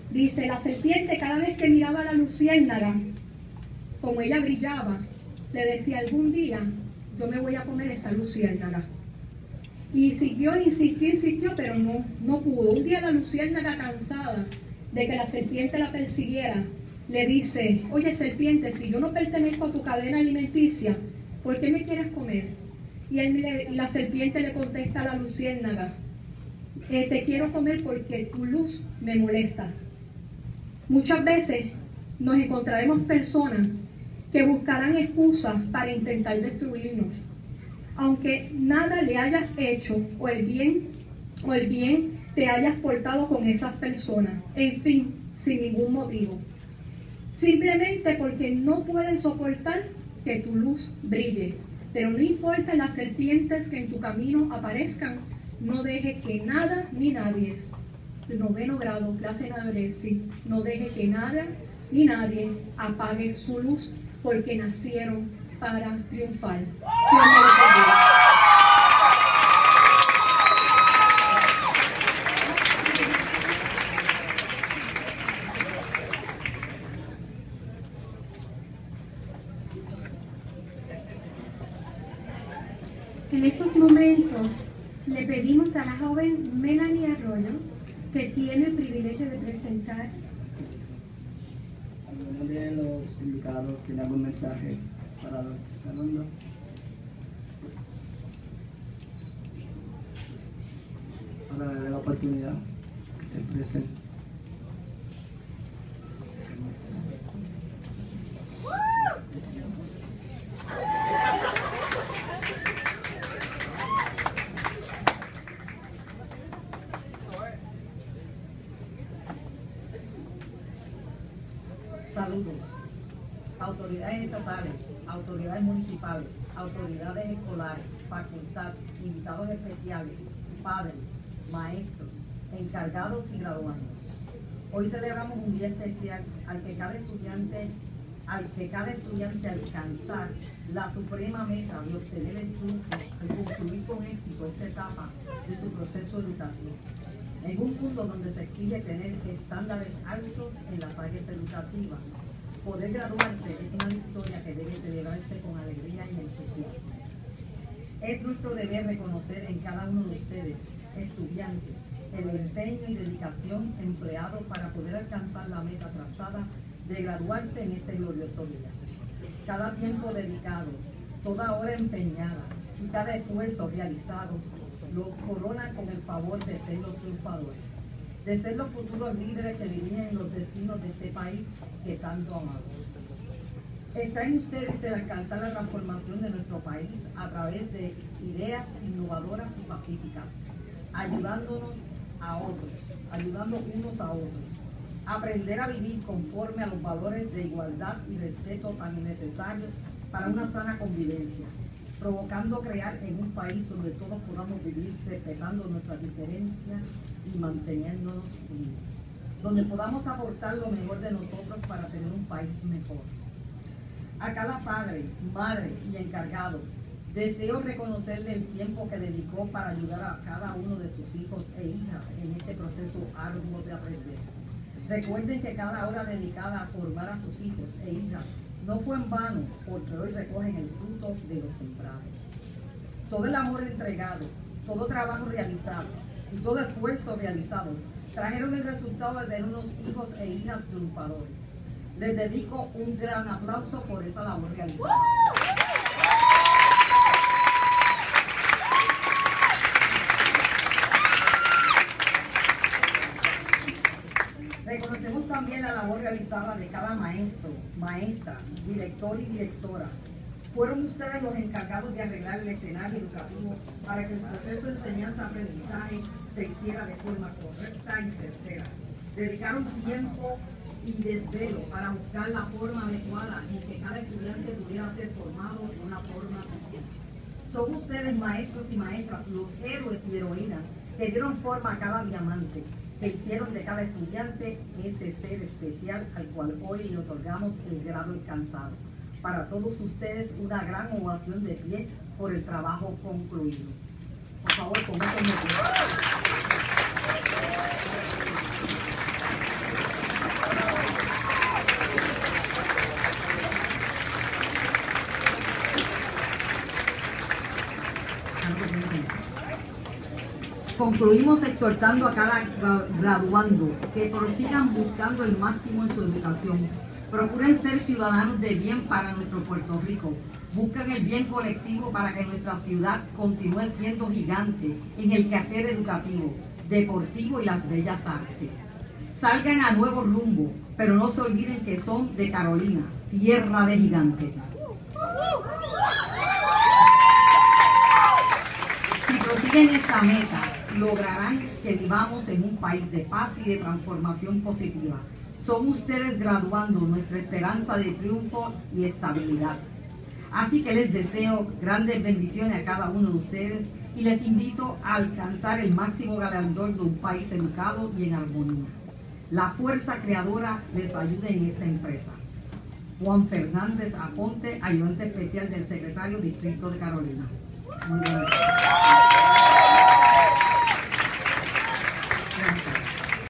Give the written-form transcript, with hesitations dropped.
Dice, la serpiente cada vez que miraba a la luciérnaga, como ella brillaba, le decía, algún día yo me voy a comer esa luciérnaga. Y siguió, insistió, pero no pudo. Un día la luciérnaga, cansada de que la serpiente la persiguiera, le dice, oye serpiente, si yo no pertenezco a tu cadena alimenticia, ¿por qué me quieres comer? Y la serpiente le contesta a la luciérnaga, te quiero comer porque tu luz me molesta. Muchas veces nos encontraremos personas que buscarán excusas para intentar destruirnos. Aunque nada le hayas hecho o el bien te hayas portado con esas personas, en fin, sin ningún motivo. Simplemente porque no pueden soportar que tu luz brille. Pero no importa las serpientes que en tu camino aparezcan, no deje que nada ni nadie, de 9º grado, clase Navarresi, no deje que nada ni nadie apague su luz, porque nacieron para triunfar. Dios me lo bendiga. En estos momentos le pedimos a la joven Melanie Arroyo, que tiene el privilegio de presentar. ¿Alguno de los invitados tiene algún mensaje para Fernando? Para darle la oportunidad que se expresen. Saludos. Autoridades estatales, autoridades municipales, autoridades escolares, facultad, invitados especiales, padres, maestros, encargados y graduandos. Hoy celebramos un día especial al que cada estudiante alcanzar la suprema meta de obtener el triunfo de concluir con éxito esta etapa de su proceso educativo. En un mundo donde se exige tener estándares altos en las áreas educativas, poder graduarse es una victoria que debe celebrarse con alegría y entusiasmo. Es nuestro deber reconocer en cada uno de ustedes, estudiantes, el empeño y dedicación empleado para poder alcanzar la meta trazada de graduarse en este glorioso día. Cada tiempo dedicado, toda hora empeñada y cada esfuerzo realizado lo corona con el favor de ser los triunfadores, de ser los futuros líderes que dirigen los destinos de este país que tanto amamos. Está en ustedes el alcanzar la transformación de nuestro país a través de ideas innovadoras y pacíficas, ayudando unos a otros, aprender a vivir conforme a los valores de igualdad y respeto tan necesarios para una sana convivencia, provocando crear en un país donde todos podamos vivir respetando nuestras diferencias y manteniéndonos unidos, donde podamos aportar lo mejor de nosotros para tener un país mejor. A cada padre, madre y encargado, deseo reconocerle el tiempo que dedicó para ayudar a cada uno de sus hijos e hijas en este proceso arduo de aprender. Recuerden que cada hora dedicada a formar a sus hijos e hijas no fue en vano, porque hoy recogen el fruto de los sembrados. Todo el amor entregado, todo trabajo realizado y todo esfuerzo realizado trajeron el resultado de tener unos hijos e hijas triunfadores. Les dedico un gran aplauso por esa labor realizada. Reconocemos también la labor realizada de cada maestro, maestra, director y directora. Fueron ustedes los encargados de arreglar el escenario educativo para que el proceso de enseñanza-aprendizaje se hiciera de forma correcta y certera. Dedicaron tiempo y desvelo para buscar la forma adecuada en que cada estudiante pudiera ser formado de una forma distinta. Son ustedes, maestros y maestras, los héroes y heroínas que dieron forma a cada diamante, que hicieron de cada estudiante ese ser especial al cual hoy le otorgamos el grado alcanzado. Para todos ustedes, una gran ovación de pie por el trabajo concluido. Por favor, con esto me Concluimos exhortando a cada graduando que prosigan buscando el máximo en su educación. Procuren ser ciudadanos de bien para nuestro Puerto Rico. Busquen el bien colectivo para que nuestra ciudad continúe siendo gigante en el quehacer educativo, deportivo y las bellas artes. Salgan a nuevo rumbo, pero no se olviden que son de Carolina, tierra de gigantes. Si prosiguen esta meta, lograrán que vivamos en un país de paz y de transformación positiva. Son ustedes graduando nuestra esperanza de triunfo y estabilidad. Así que les deseo grandes bendiciones a cada uno de ustedes y les invito a alcanzar el máximo galardón de un país educado y en armonía. La fuerza creadora les ayude en esta empresa. Juan Fernández Aponte, ayudante especial del secretario Distrito de Carolina. Muy bien.